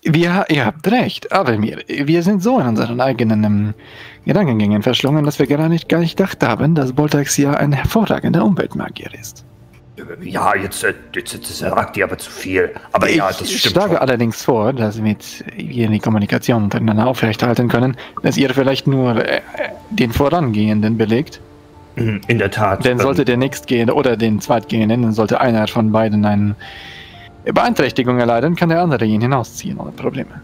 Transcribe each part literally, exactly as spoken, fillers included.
Wir, ihr habt recht, aber wir, wir sind so in unseren eigenen ähm, Gedankengängen verschlungen, dass wir gar nicht, gar nicht gedacht haben, dass Boltax ja ein hervorragender Umweltmagier ist. Ja, jetzt, jetzt, jetzt sagt ihr aber zu viel. Aber ich ja, das stimmt. Ich schlage schon. allerdings vor, dass mit wir die Kommunikation miteinander aufrechterhalten können, dass ihr vielleicht nur äh, den Vorangehenden belegt. In der Tat. Denn sollte der Nächstgehende oder den Zweitgehenden, dann sollte einer von beiden eine Beeinträchtigung erleiden, kann der andere ihn hinausziehen ohne Probleme.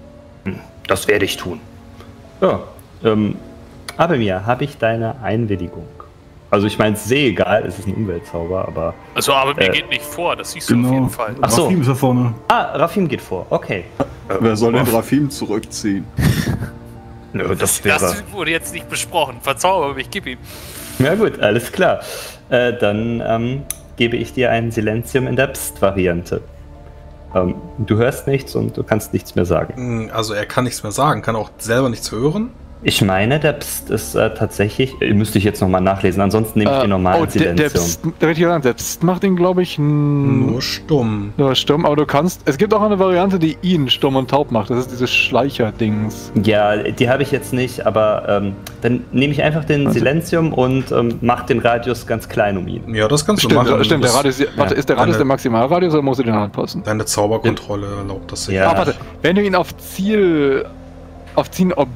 Das werde ich tun. Ja, ähm, aber mir habe ich deine Einwilligung. Also ich meine, es ist eh egal, es ist ein Umweltzauber, aber... Also aber mir äh, geht nicht vor, das siehst genau. du auf jeden Fall. Ach so. Rafim ist da vorne. Ah, Rafim geht vor, okay. Äh, Wer soll den Rafim zurückziehen? Nö, das Das, wäre... das wurde jetzt nicht besprochen. Verzauber mich, gib ihm. Ja gut, alles klar. Äh, dann ähm, gebe ich dir ein Silenzium in der Psst-Variante. Ähm, du hörst nichts und du kannst nichts mehr sagen. Also er kann nichts mehr sagen, kann auch selber nichts hören. Ich meine, der Psst ist äh, tatsächlich, äh, müsste ich jetzt nochmal nachlesen, ansonsten nehme ich den normalen oh, der, der Silenzium. Psst, der richtige der Psst macht ihn, glaube ich, Nur stumm. nur stumm, aber du kannst, es gibt auch eine Variante, die ihn stumm und taub macht, das ist dieses Schleicher-Dings. Ja, die habe ich jetzt nicht, aber ähm, dann nehme ich einfach den Also- Silenzium und ähm, mache den Radius ganz klein um ihn. Ja, das kannst du Stimmt, machen. stimmt der Das- Radius, warte, ist der Radius Eine- der Maximalradius oder musst du den anpassen? Deine Zauberkontrolle erlaubt das Ja. Ah, warte, wenn du ihn auf Ziel, auf Ziel, ob,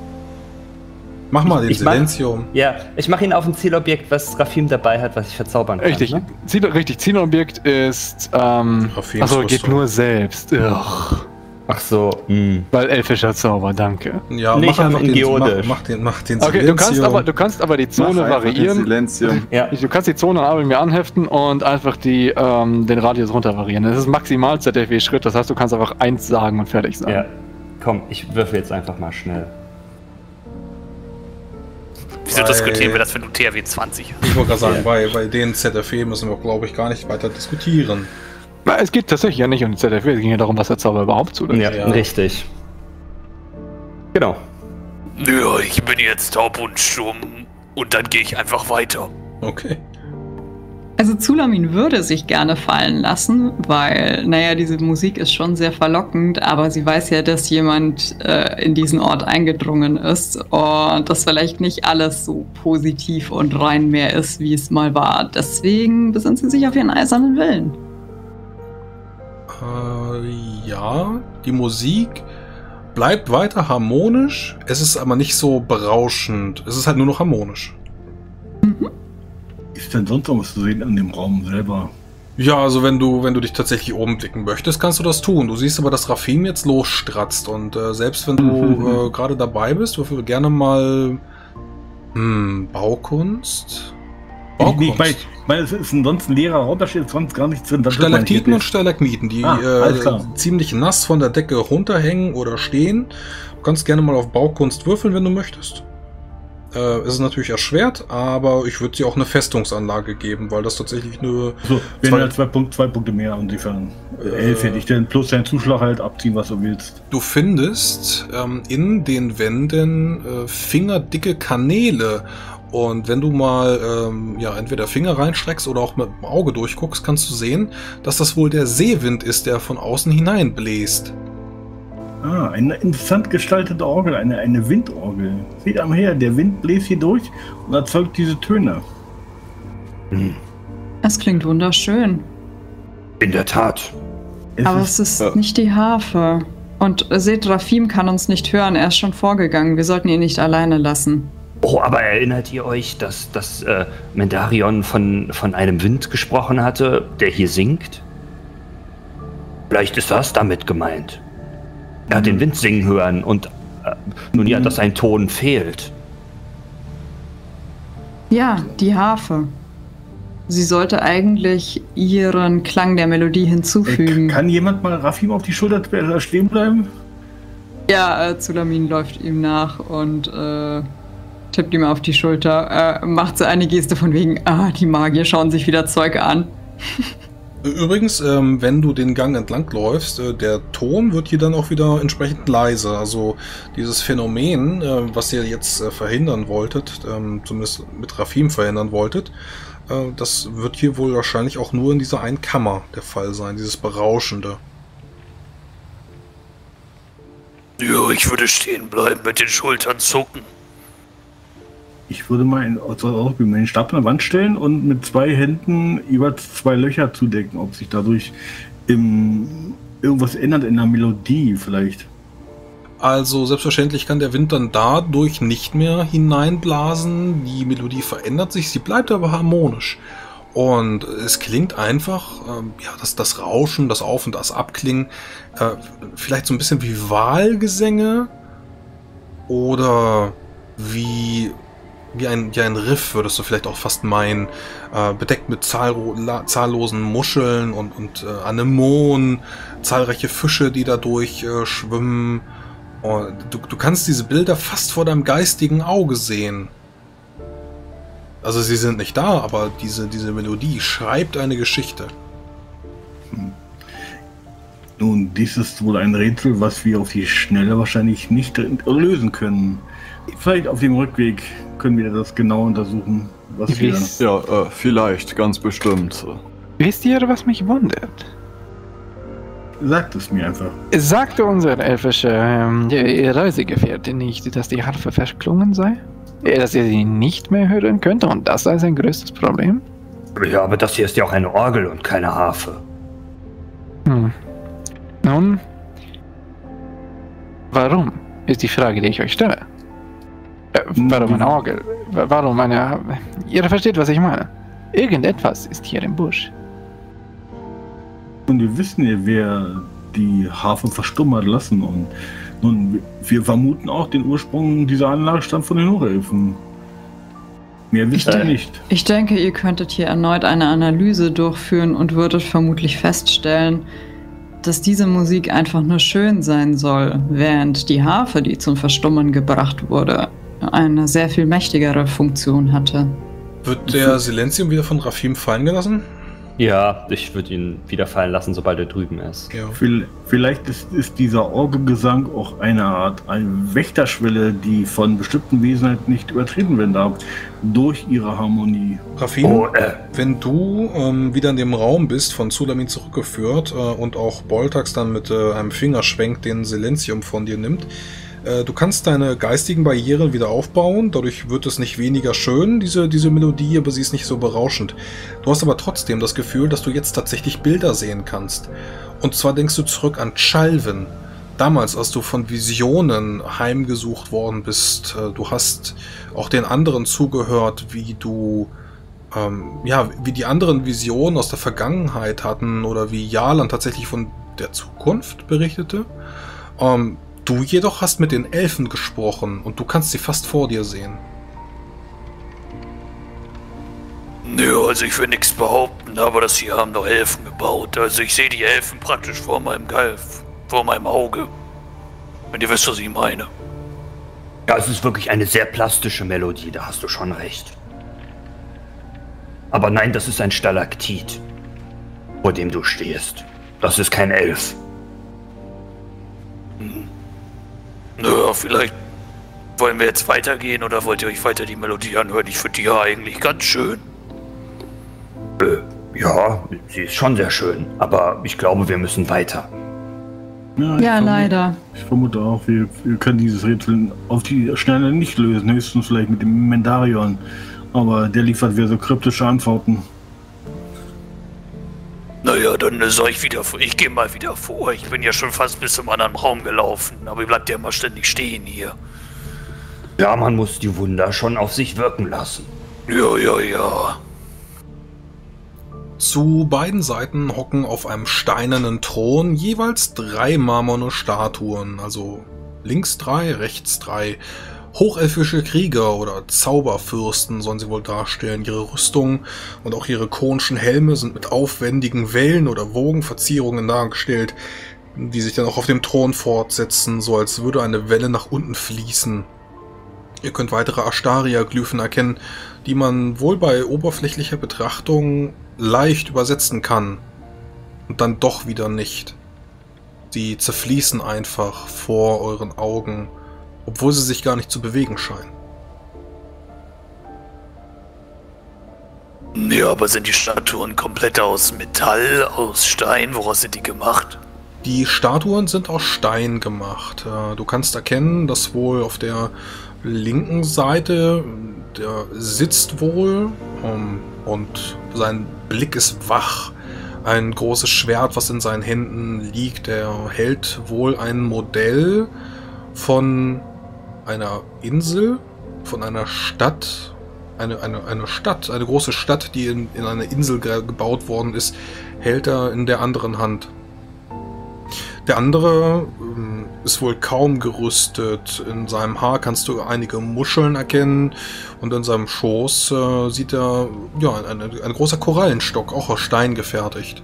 Mach mal den Ich mach- Silenzium. Ja, ich mache ihn auf ein Zielobjekt, was Rafim dabei hat, was ich verzaubern kann. richtig, Ne? Ziel, richtig, Zielobjekt ist, ähm, Rafims achso, geht Rüstung. nur selbst, Ugh. Ach so, mh. Weil elfischer Zauber, danke. Ja, Nee, mach ich hab einfach in den, mach, Geodisch. mach den, mach den Okay, Silenzium. du kannst aber, du kannst aber die Zone Mach einfach den variieren. Silenzium. Ja. Du kannst die Zone aber mir anheften und einfach die, ähm, den Radius runter variieren. Das ist maximal Z F W-Schritt, das heißt, du kannst einfach eins sagen und fertig sein. Ja. Komm, ich würfel jetzt einfach mal schnell. Wieso Bei- diskutieren wir das, wenn du T H W zwanzig hast? Ich wollte gerade sagen, Ja. bei, bei den Z F E müssen wir, glaube ich, gar nicht weiter diskutieren. Na, es geht tatsächlich ja nicht um die Z F W, es ging ja darum, was der Zauber überhaupt zulässt. Ja, Ja. richtig. Genau. Nö, ich bin jetzt taub und stumm und dann gehe ich einfach weiter. Okay. Also Zulamin würde sich gerne fallen lassen, weil, naja, diese Musik ist schon sehr verlockend, aber sie weiß ja, dass jemand äh, in diesen Ort eingedrungen ist und das vielleicht nicht alles so positiv und rein mehr ist, wie es mal war. Deswegen besinnt sie sich auf ihren eisernen Willen. Äh, ja, die Musik bleibt weiter harmonisch, es ist aber nicht so berauschend. Es ist halt nur noch harmonisch. Ist denn sonst noch was zu sehen in dem Raum selber? Ja, also wenn du, wenn du dich tatsächlich oben blicken möchtest, kannst du das tun. Du siehst aber, dass Rafim jetzt losstratzt und äh, selbst wenn du äh, gerade dabei bist, würfel gerne mal hm, Baukunst. Nee, ich meine, ich mein, es ist ansonsten ein leerer Raum, da steht sonst gar nichts drin. Das Stalaktiten und Stalagmiten, die Ah, alles klar. äh, ziemlich nass von der Decke runterhängen oder stehen. Du kannst gerne mal auf Baukunst würfeln, wenn du möchtest. Äh, es ist natürlich erschwert, aber ich würde dir auch eine Festungsanlage geben, weil das tatsächlich eine... So, wir zwei- haben ja zwei, Punkt, zwei Punkte mehr, insofern äh, elf hätte ich denn plus deinen Zuschlag halt abziehen, was du willst. Du findest ähm, in den Wänden äh, fingerdicke Kanäle. Und wenn du mal ähm, ja, entweder Finger reinstreckst oder auch mit dem Auge durchguckst, kannst du sehen, dass das wohl der Seewind ist, der von außen hineinbläst. Ah, eine interessant gestaltete Orgel, eine, eine Windorgel. Seht einmal her, der Wind bläst hier durch und erzeugt diese Töne. Es klingt wunderschön, In der Tat. Es aber ist, es ist ja. nicht die Harfe. Und äh, seht, Rafim kann uns nicht hören, er ist schon vorgegangen. Wir sollten ihn nicht alleine lassen. Oh, aber erinnert ihr euch, dass, dass äh, Mendarion von, von einem Wind gesprochen hatte, der hier singt? Vielleicht ist das damit gemeint. Er hat den Wind singen hören und äh, nun ja, dass ein Ton fehlt. Ja, die Harfe. Sie sollte eigentlich ihren Klang der Melodie äh, hinzufügen. kann jemand mal Rafim auf die Schulter äh, stehen bleiben? Ja, äh, Zulamin läuft ihm nach und äh, tippt ihm auf die Schulter, äh, macht so eine Geste von wegen, ah, die Magier schauen sich wieder Zeug an. Übrigens, ähm, wenn du den Gang entlang läufst, äh, der Ton wird hier dann auch wieder entsprechend leise. Also dieses Phänomen, äh, was ihr jetzt äh, verhindern wolltet, ähm, zumindest mit Rafim verhindern wolltet, äh, das wird hier wohl wahrscheinlich auch nur in dieser einen Kammer der Fall sein, dieses Berauschende. Ja, ich würde stehen bleiben, mit den Schultern zucken. Ich würde mal in, den Stab an der Wand stellen und mit zwei Händen jeweils zwei Löcher zudecken, ob sich dadurch im, irgendwas ändert in der Melodie vielleicht. Also selbstverständlich kann der Wind dann dadurch nicht mehr hineinblasen. Die Melodie verändert sich, sie bleibt aber harmonisch. Und es klingt einfach, ähm, ja, das, das Rauschen, das Auf- und das Abklingen, äh, vielleicht so ein bisschen wie Wahlgesänge oder wie... Wie ein, wie ein Riff, würdest du vielleicht auch fast meinen, äh, bedeckt mit zahllo zahllosen Muscheln und, und äh, Anemonen, zahlreiche Fische, die dadurch äh, schwimmen. Und du, du kannst diese Bilder fast vor deinem geistigen Auge sehen. Also sie sind nicht da, aber diese, diese Melodie schreibt eine Geschichte. Hm. Nun, dies ist wohl ein Rätsel, was wir auf die Schnelle wahrscheinlich nicht lösen können. Vielleicht auf dem Rückweg können wir das genau untersuchen, was wir... Ja, äh, vielleicht, ganz bestimmt. Wisst ihr, was mich wundert? Sagt es mir einfach. Sagte unsere elfische ähm, Reisegefährtin nicht, dass die Harfe verklungen sei? Dass ihr sie nicht mehr hören könnte und das sei sein größtes Problem? Ja, aber das hier ist ja auch eine Orgel und keine Harfe. Hm. Nun, warum, ist die Frage, die ich euch stelle. Äh, warum eine Orgel? Warum eine... Ihr versteht, was ich meine. Irgendetwas ist hier im Busch. Und wir wissen ja, wer die Harfe verstummen hat lassen. Und nun, wir vermuten auch, den Ursprung dieser Anlage stammt von den Hochelfen. Mehr wisst ihr nicht. Ich denke, ihr könntet hier erneut eine Analyse durchführen und würdet vermutlich feststellen, dass diese Musik einfach nur schön sein soll, während die Harfe, die zum Verstummen gebracht wurde, eine sehr viel mächtigere Funktion hatte. Wird der Silentium wieder von Rafim fallen gelassen? Ja, ich würde ihn wieder fallen lassen, sobald er drüben ist. Ja. Vielleicht ist, ist dieser Orgelgesang auch eine Art eine Wächterschwelle, die von bestimmten Wesen halt nicht übertreten werden darf, durch ihre Harmonie. Rafim, Oh, äh. wenn du ähm, wieder in dem Raum bist, von Zulamin zurückgeführt äh, und auch Boltax dann mit äh, einem Fingerschwenk den Silentium von dir nimmt, äh, du kannst deine geistigen Barrieren wieder aufbauen, dadurch wird es nicht weniger schön, diese, diese Melodie, aber sie ist nicht so berauschend. Du hast aber trotzdem das Gefühl, dass du jetzt tatsächlich Bilder sehen kannst. Und zwar denkst du zurück an Chalvin. Damals, als du von Visionen heimgesucht worden bist, äh, du hast auch den anderen zugehört, wie du, ähm, ja, wie die anderen Visionen aus der Vergangenheit hatten oder wie Jarlan tatsächlich von der Zukunft berichtete. Ähm, du jedoch hast mit den Elfen gesprochen und du kannst sie fast vor dir sehen. Nö, also ich will nichts behaupten, aber das hier haben doch Elfen gebaut. Also ich sehe die Elfen praktisch vor meinem Galf, vor meinem Auge. Wenn ihr wisst, was ich meine. Ja, es ist wirklich eine sehr plastische Melodie, da hast du schon recht. Aber nein, das ist ein Stalaktit, vor dem du stehst. Das ist kein Elf. Hm. Naja, vielleicht wollen wir jetzt weitergehen oder wollt ihr euch weiter die Melodie anhören? Ich finde die ja eigentlich ganz schön. Äh, ja, sie ist schon sehr schön, aber ich glaube, wir müssen weiter. Ja, ich Ja, vermute- leider. Ich vermute auch, wir, wir können dieses Rätsel auf die Schnelle nicht lösen. Höchstens vielleicht mit dem Mendarion. Aber der liefert wieder so kryptische Antworten. Naja, dann äh, soll ich wieder vor. Ich gehe mal wieder vor. Ich bin ja schon fast bis zum anderen Raum gelaufen. Aber ihr bleibt ja immer ständig stehen hier. Ja, man muss die Wunder schon auf sich wirken lassen. Ja, ja, ja. Zu beiden Seiten hocken auf einem steinernen Thron jeweils drei marmorne Statuen, also links drei, rechts drei. Hochelfische Krieger oder Zauberfürsten sollen sie wohl darstellen. Ihre Rüstungen und auch ihre konischen Helme sind mit aufwendigen Wellen oder Wogenverzierungen dargestellt, die sich dann auch auf dem Thron fortsetzen, so als würde eine Welle nach unten fließen. Ihr könnt weitere Ashtaria-Glyphen erkennen, die man wohl bei oberflächlicher Betrachtung leicht übersetzen kann und dann doch wieder nicht. Sie zerfließen einfach vor euren Augen, obwohl sie sich gar nicht zu bewegen scheinen. Ja, aber sind die Statuen komplett aus Metall, aus Stein? Woraus sind die gemacht? Die Statuen sind aus Stein gemacht. Äh, du kannst erkennen, dass wohl auf der linken Seite, der sitzt wohl um, und sein Blick ist wach. Ein großes Schwert, was in seinen Händen liegt. Er hält wohl ein Modell von einer Insel, von einer Stadt. Eine, eine, eine Stadt, eine große Stadt, die in, in einer Insel ge gebaut worden ist, hält er in der anderen Hand. Der andere ähm, ist wohl kaum gerüstet. In seinem Haar kannst du einige Muscheln erkennen und in seinem Schoß äh, sieht er ja, ein, ein, ein großer Korallenstock, auch aus Stein gefertigt.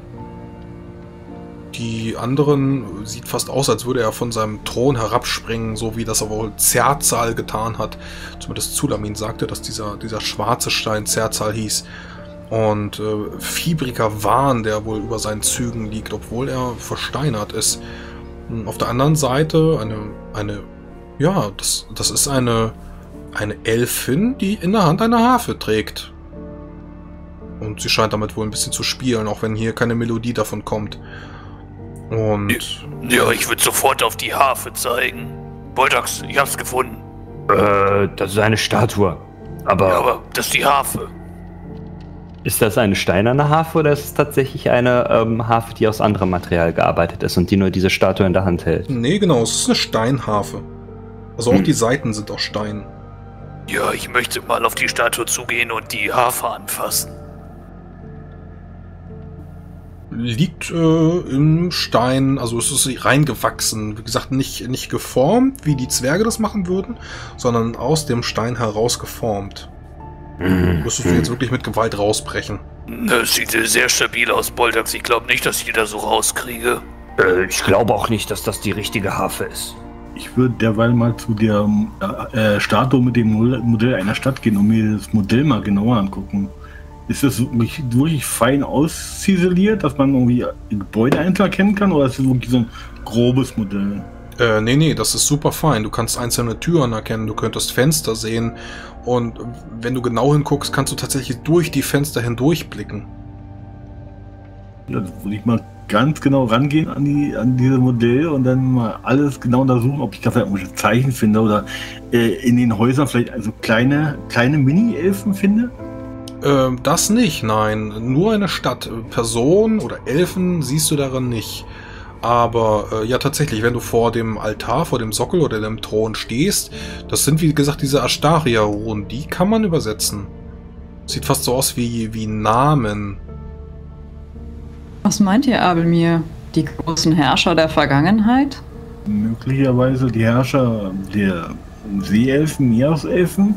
Die anderen sieht fast aus, als würde er von seinem Thron herabspringen, so wie das er wohl Zerzal getan hat. Zumindest Zulamin sagte, dass dieser, dieser schwarze Stein Zerzal hieß. Und äh, fiebriger Wahn, der wohl über seinen Zügen liegt, obwohl er versteinert ist. Auf der anderen Seite eine, eine ja, das, das ist eine, eine Elfin, die in der Hand eine Harfe trägt. Und sie scheint damit wohl ein bisschen zu spielen, auch wenn hier keine Melodie davon kommt. Und... Ja, ich würde sofort auf die Harfe zeigen. Boltax, ich hab's gefunden. Äh, das ist eine Statue. Aber, Ja, aber das ist die Harfe. ist das eine steinerne Harfe oder ist es tatsächlich eine ähm, Harfe, die aus anderem Material gearbeitet ist und die nur diese Statue in der Hand hält? Nee, genau, es ist eine Steinharfe. Also auch Hm. die Seiten sind aus Stein. Ja, ich möchte mal auf die Statue zugehen und die Harfe anfassen. Liegt äh, im Stein, also es ist reingewachsen. Wie gesagt, nicht, nicht geformt, wie die Zwerge das machen würden, sondern aus dem Stein heraus geformt. Müsstest du jetzt wirklich mit Gewalt rausbrechen. Das sieht sehr stabil aus, Boltax. Ich glaube nicht, dass ich die da so rauskriege. Äh, ich glaube auch nicht, dass das die richtige Harfe ist. Ich würde derweil mal zu der äh, Statue mit dem Modell einer Stadt gehen und mir das Modell mal genauer angucken. Ist das wirklich, wirklich fein ausziseliert, dass man irgendwie Gebäude einzeln erkennen kann, oder ist das wirklich so ein grobes Modell? Äh, nee, nee, das ist super fein. Du kannst einzelne Türen erkennen, du könntest Fenster sehen und wenn du genau hinguckst, kannst du tatsächlich durch die Fenster hindurchblicken. Ja, da würde ich mal ganz genau rangehen an, die, an dieses Modell und dann mal alles genau untersuchen, ob ich da vielleicht irgendwelche Zeichen finde oder äh, in den Häusern vielleicht also kleine, kleine Mini-Elfen finde. Äh, das nicht, nein. Nur eine Stadt. Personen oder Elfen siehst du darin nicht. Aber äh, ja, tatsächlich, wenn du vor dem Altar, vor dem Sockel oder dem Thron stehst, das sind wie gesagt diese Astaria-Runen, die kann man übersetzen. Sieht fast so aus wie, wie Namen. Was meint ihr, Abelmir? Die großen Herrscher der Vergangenheit? Möglicherweise die Herrscher der Seeelfen, Meereselfen.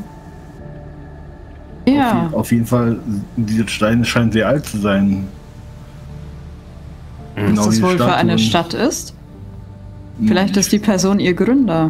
Ja. Auf, auf jeden Fall, diese Steine scheinen sehr alt zu sein. Was das wohl für eine Stadt ist? Vielleicht ist die Person ihr Gründer.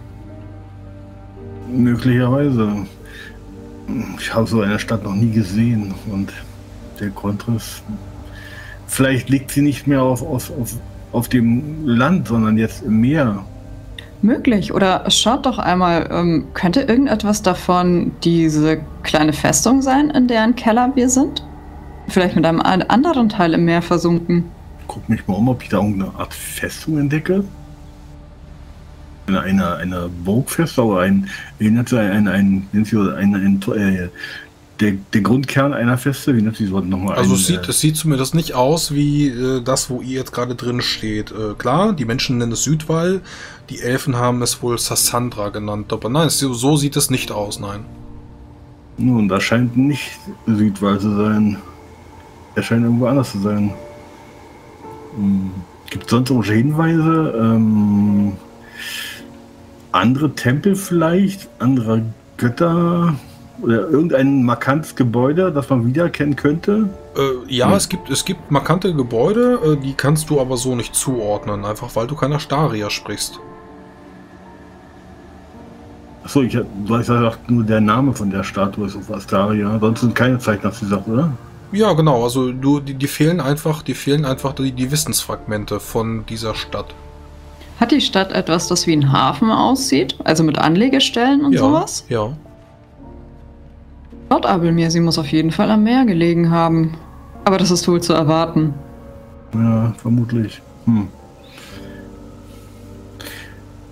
Möglicherweise. Ich habe so eine Stadt noch nie gesehen und der Grundriss. Vielleicht liegt sie nicht mehr auf, auf, auf, auf dem Land, sondern jetzt im Meer. Möglich. Oder schaut doch einmal, ähm, könnte irgendetwas davon diese kleine Festung sein, in deren Keller wir sind? Vielleicht mit einem anderen Teil im Meer versunken. Guck mich mal um, ob ich da irgendeine Art Festung entdecke. Eine, eine, eine Burgfestung oder ein, ein, ein, ein, ein, ein, äh, der, der Grundkern einer Feste, wie nennt sie das nochmal? Also ein, es sieht, äh, es sieht zumindest nicht aus wie äh, das, wo ihr jetzt gerade drin steht. Äh, klar, die Menschen nennen es Südwall, die Elfen haben es wohl Sassandra genannt, aber nein, so, so sieht es nicht aus, nein. Nun, das scheint nicht Südwall zu sein. Er scheint irgendwo anders zu sein. Hm. Gibt es sonst irgendwelche Hinweise? Ähm, andere Tempel vielleicht? Andere Götter? Oder irgendein markantes Gebäude, das man wiedererkennen könnte? Äh, ja, hm. es gibt, es gibt markante Gebäude, äh, die kannst du aber so nicht zuordnen, einfach weil du kein Astaria sprichst. Achso, ich weiß ja nur der Name von der Statue ist auf Astaria. Sonst sind keine Zeichen, hast du gesagt, oder? Ja, genau, also du, die, die fehlen einfach, die fehlen einfach die, die Wissensfragmente von dieser Stadt. Hat die Stadt etwas, das wie ein Hafen aussieht? Also mit Anlegestellen und ja, sowas? Ja. Laut Abelmir, sie muss auf jeden Fall am Meer gelegen haben. Aber das ist wohl zu erwarten. Ja, vermutlich. Hm.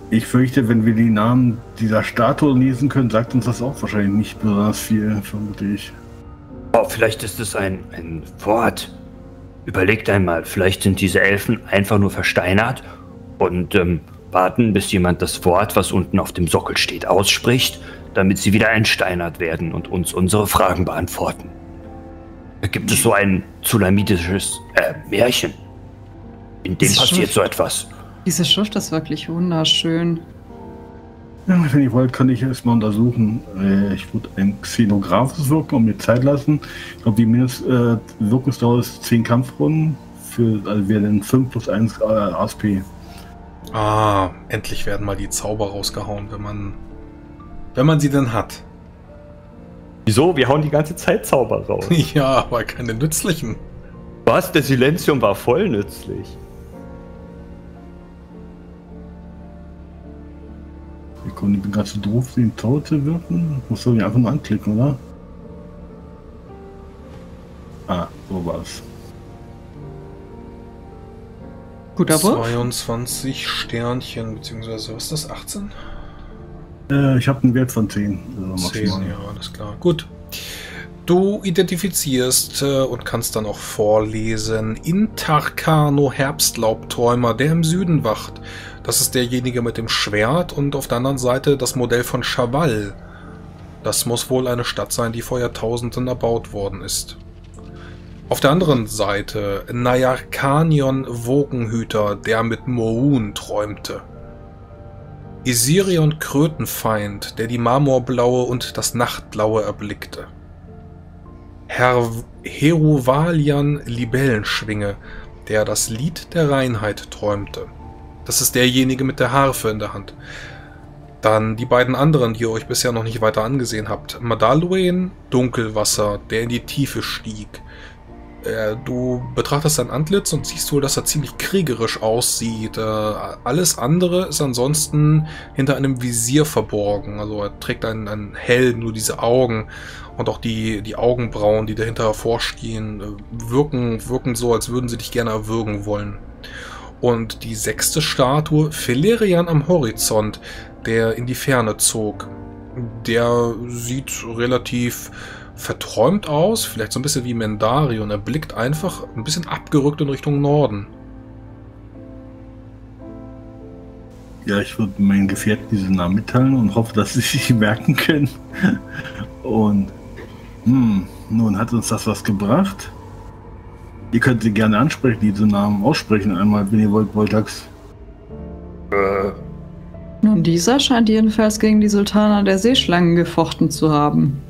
Ich fürchte, wenn wir die Namen dieser Statue lesen können, sagt uns das auch wahrscheinlich nicht besonders viel, vermute ich. Oh, vielleicht ist es ein, ein Wort. Überlegt einmal, vielleicht sind diese Elfen einfach nur versteinert und ähm, warten, bis jemand das Wort, was unten auf dem Sockel steht, ausspricht, damit sie wieder entsteinert werden und uns unsere Fragen beantworten. Da gibt es so ein zulamitisches äh, Märchen. In dem passiert so etwas. Diese Schrift ist wirklich wunderschön. Ja, wenn ihr wollt, kann ich erstmal untersuchen. Äh, ich würde ein Xenographes wirken und mir Zeit lassen. Ich glaube, die Mindestwirkungsdauer äh, ist zehn Kampfrunden. Für, also wir dann fünf plus eins äh, A S P. Ah, endlich werden mal die Zauber rausgehauen, wenn man, wenn man sie denn hat. Wieso? Wir hauen die ganze Zeit Zauber raus. Ja, aber keine nützlichen. Was? Der Silenzium war voll nützlich. Ich bin gerade so doof, den Zauber zu wirken. Muss doch einfach nur anklicken, oder? Ah, so war's. Guter Wurf. zweiundzwanzig Sternchen, beziehungsweise, was ist das, achtzehn? Äh, ich habe einen Wert von zehn. Also zehn, ja, alles klar. Gut. Du identifizierst äh, und kannst dann auch vorlesen: Intarkano Herbstlaubträumer, der im Süden wacht. Das ist derjenige mit dem Schwert und auf der anderen Seite das Modell von Chaval. Das muss wohl eine Stadt sein, die vor Jahrtausenden erbaut worden ist. Auf der anderen Seite Nayarkanion Wogenhüter, der mit Moon träumte. Isirion Krötenfeind, der die Marmorblaue und das Nachtblaue erblickte. Herr Heruvalian Libellenschwinge, der das Lied der Reinheit träumte. Das ist derjenige mit der Harfe in der Hand. Dann die beiden anderen, die ihr euch bisher noch nicht weiter angesehen habt. Madaluen, Dunkelwasser, der in die Tiefe stieg. Äh, du betrachtest sein Antlitz und siehst wohl, dass er ziemlich kriegerisch aussieht. Äh, alles andere ist ansonsten hinter einem Visier verborgen. Also er trägt einen, einen Helm, nur diese Augen und auch die, die Augenbrauen, die dahinter hervorstehen, äh, wirken, wirken so, als würden sie dich gerne erwürgen wollen. Und die sechste Statue, Felerian am Horizont, der in die Ferne zog. Der sieht relativ verträumt aus, vielleicht so ein bisschen wie Mendarion. Er blickt einfach ein bisschen abgerückt in Richtung Norden. Ja, ich würde meinen Gefährten diesen Namen mitteilen und hoffe, dass sie sich merken können. Und hm, nun hat uns das was gebracht. Ihr könnt sie gerne ansprechen, diese Namen aussprechen einmal, wenn ihr wollt, Voltax. Äh. Nun, dieser scheint jedenfalls gegen die Sultana der Seeschlangen gefochten zu haben.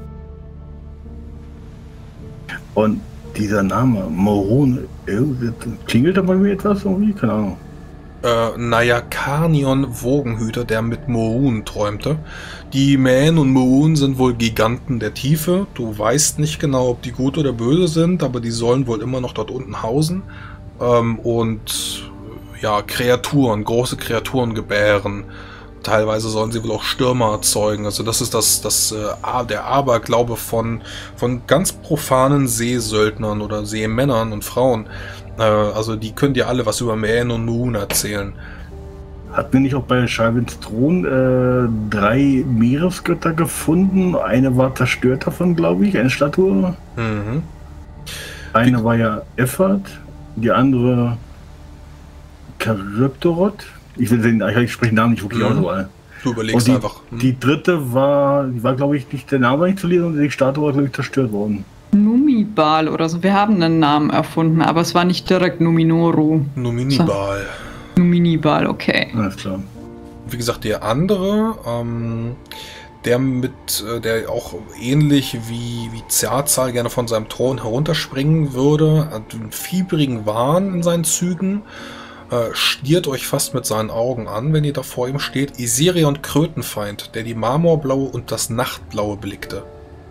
Und dieser Name, Morun, klingelt da bei mir etwas irgendwie? Keine Ahnung. Äh, Nayarkanion Wogenhüter, der mit Moon träumte. Die Mähen und Moon sind wohl Giganten der Tiefe. Du weißt nicht genau, ob die gut oder böse sind, aber die sollen wohl immer noch dort unten hausen. Ähm, und ja, Kreaturen, große Kreaturen gebären. Teilweise sollen sie wohl auch Stürme erzeugen. Also das ist das, das äh, der Aberglaube von, von ganz profanen Seesöldnern oder Seemännern und Frauen. Äh, also die können dir alle was über Mähen und Moon erzählen. Hatten wir nicht auch bei Schalvins Thron äh, drei Meeresgötter gefunden? Eine war zerstört davon, glaube ich, eine Statue. Mhm. Eine Wie, war ja Effert, die andere Charybdorot. Ich will den, ich spreche den Namen nicht wirklich aus, aber. Du überlegst die, einfach. Hm. Die dritte war, die war glaube ich nicht, der Name war nicht zu lesen und die Statue war glaube ich zerstört worden. Numibal oder so. Wir haben einen Namen erfunden, aber es war nicht direkt Numinoru. Numinibal. So. Numinibal, okay. Alles klar. Wie gesagt, der andere, ähm, der mit, äh, der auch ähnlich wie, wie Zerzahl gerne von seinem Thron herunterspringen würde, hat einen fiebrigen Wahn in seinen Zügen, äh, stiert euch fast mit seinen Augen an, wenn ihr da vor ihm steht. Isirion Krötenfeind, der die Marmorblaue und das Nachtblaue blickte.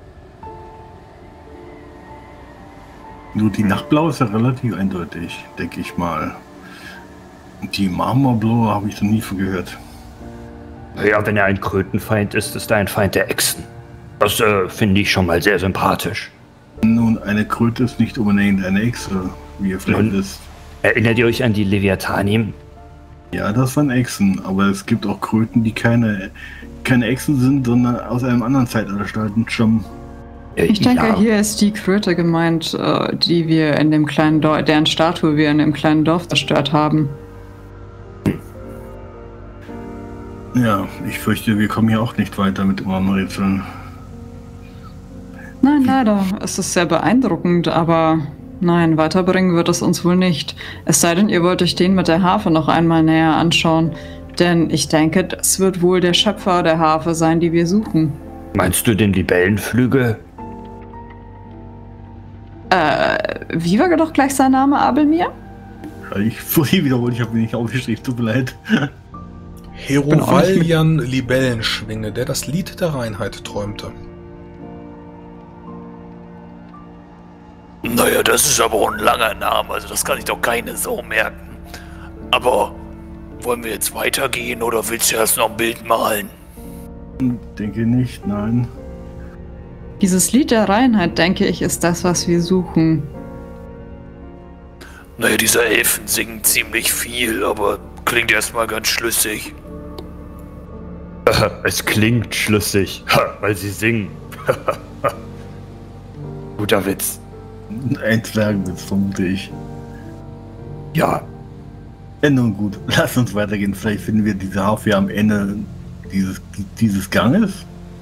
Nur die Nachtblaue ist ja relativ eindeutig, denke ich mal. Die Marmorblaue habe ich noch nie von gehört. Ja, wenn er ein Krötenfeind ist, ist er ein Feind der Echsen. Das äh, finde ich schon mal sehr sympathisch. Nun, eine Kröte ist nicht unbedingt eine Echse, wie ihr vielleicht Nun, wisst. Erinnert ihr euch an die Leviathanim? Ja, das waren Echsen, aber es gibt auch Kröten, die keine, keine Echsen sind, sondern aus einem anderen Zeitalter stammen. Ich denke, ja. hier ist die Kröte gemeint, äh, die wir in dem kleinen Dorf, deren Statue wir in dem kleinen Dorf zerstört haben. Ja, ich fürchte, wir kommen hier auch nicht weiter mit unseren Rätseln. Nein, leider. Es ist sehr beeindruckend, aber nein, weiterbringen wird es uns wohl nicht. Es sei denn, ihr wollt euch den mit der Harfe noch einmal näher anschauen. Denn ich denke, das wird wohl der Schöpfer der Harfe sein, die wir suchen. Meinst du den Libellenflügel? Äh, wie war doch gleich sein Name, Abelmir? Ich vorhin wiederholt, ich habe mir nicht aufgeschrieben, tut mir leid. Herovallian Libellenschwinge, der das Lied der Reinheit träumte. Naja, das ist aber auch ein langer Name, also das kann ich doch keine Sau merken. Aber wollen wir jetzt weitergehen oder willst du erst noch ein Bild malen? Denke nicht, nein. Dieses Lied der Reinheit, denke ich, ist das, was wir suchen. Naja, diese Elfen singen ziemlich viel, aber klingt erstmal ganz schlüssig. Es klingt schlüssig, weil sie singen. Guter Witz. Ein Zwergenwitz, vermute ich. Ja. Ja, nun gut, lass uns weitergehen. Vielleicht finden wir diese Harfe am Ende dieses, dieses Ganges.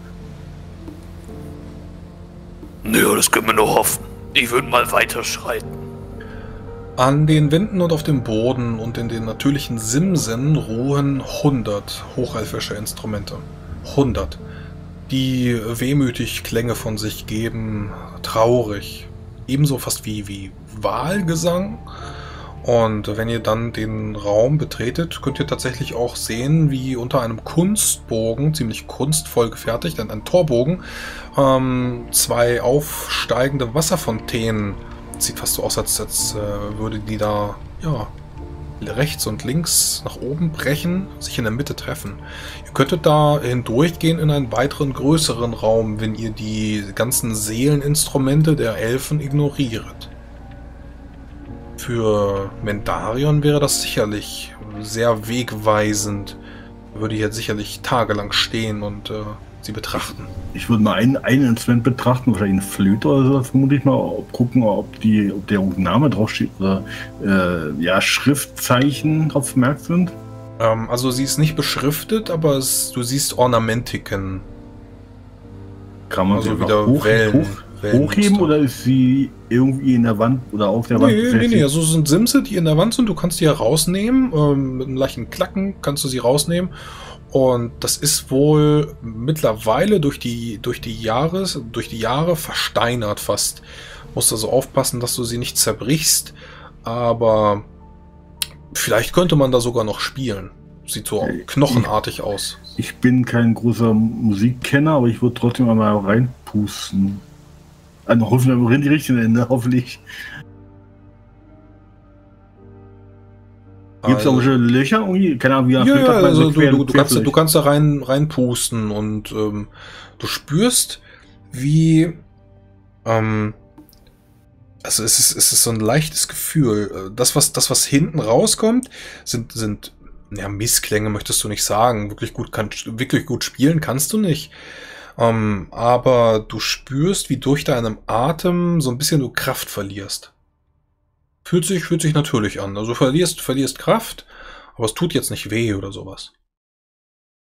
Naja, das können wir nur hoffen. Ich würde mal weiterschreiten. An den Wänden und auf dem Boden und in den natürlichen Simsen ruhen hundert hochelfische Instrumente. hundert. Die wehmütig Klänge von sich geben, traurig. Ebenso fast wie, wie Wahlgesang. Und wenn ihr dann den Raum betretet, könnt ihr tatsächlich auch sehen, wie unter einem Kunstbogen, ziemlich kunstvoll gefertigt, ein Torbogen, ähm, zwei aufsteigende Wasserfontänen. Sieht fast so aus, als, als äh, würde die da ja, rechts und links nach oben brechen, sich in der Mitte treffen. Ihr könntet da hindurchgehen in einen weiteren größeren Raum, wenn ihr die ganzen Seeleninstrumente der Elfen ignoriert. Für Mendarion wäre das sicherlich sehr wegweisend. Er würde hier sicherlich tagelang stehen und äh, sie betrachten. Ich würde mal ein, ein Instrument betrachten, wahrscheinlich eine Flöte oder so, vermute ich mal, ob, gucken, ob, die, ob der Name draufsteht oder äh, ja, Schriftzeichen drauf vermerkt sind. Ähm, also sie ist nicht beschriftet, aber es, du siehst Ornamentiken. Kann man also sie wieder hoch, Wellen, hoch, Wellen hochheben oder ist sie irgendwie in der Wand oder auf der Wand? Nee, nee, nee, also es sind Simse, die in der Wand sind, du kannst die herausnehmen, ähm, mit einem leichten Klacken kannst du sie rausnehmen. Und das ist wohl mittlerweile durch die, durch die Jahres, durch die Jahre versteinert fast. Musst also aufpassen, dass du sie nicht zerbrichst. Aber vielleicht könnte man da sogar noch spielen. Sieht so knochenartig aus. Ich bin kein großer Musikkenner, aber ich würde trotzdem einmal reinpusten. Also hoffen wir in die richtigen Ende, hoffentlich. Gibt es Also, auch schon Löcher irgendwie? Keine Ahnung, wie ja, ja, also quer, du, du, du, kannst, quer du kannst da rein, reinpusten und ähm, du spürst, wie ähm, also es ist, es ist so ein leichtes Gefühl. Das, was, das, was hinten rauskommt, sind, sind ja, Missklänge, möchtest du nicht sagen. Wirklich gut, kann, wirklich gut spielen kannst du nicht. Ähm, aber du spürst, wie durch deinem Atem so ein bisschen du Kraft verlierst. Fühlt sich, fühlt sich natürlich an. Also du verlierst, verlierst Kraft, aber es tut jetzt nicht weh oder sowas.